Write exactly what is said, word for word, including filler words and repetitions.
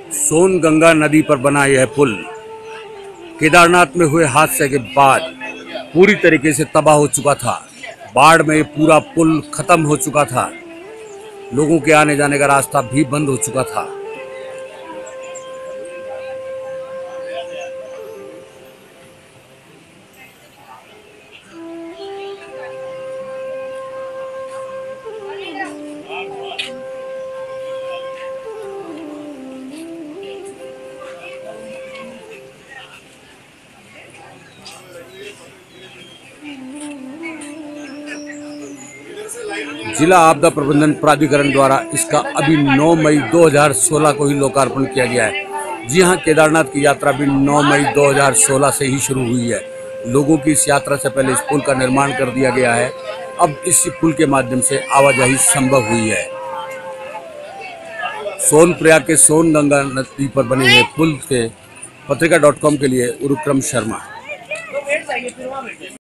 सोन गंगा नदी पर बना यह पुल केदारनाथ में हुए हादसे के बाद पूरी तरीके से तबाह हो चुका था। बाढ़ में पूरा पुल खत्म हो चुका था। लोगों के आने जाने का रास्ता भी बंद हो चुका था। जिला आपदा प्रबंधन प्राधिकरण द्वारा इसका अभी नौ मई दो हज़ार सोलह को ही लोकार्पण किया गया है। जी हां, केदारनाथ की यात्रा भी नौ मई दो हज़ार सोलह से ही शुरू हुई है। लोगों की इस यात्रा से पहले इस पुल का निर्माण कर दिया गया है। अब इस पुल के माध्यम से आवाजाही संभव हुई है। सोनप्रयाग के सोन गंगा नदी पर बने हुए पुल के पत्रिका डॉट कॉम के लिए उरुक्रम शर्मा।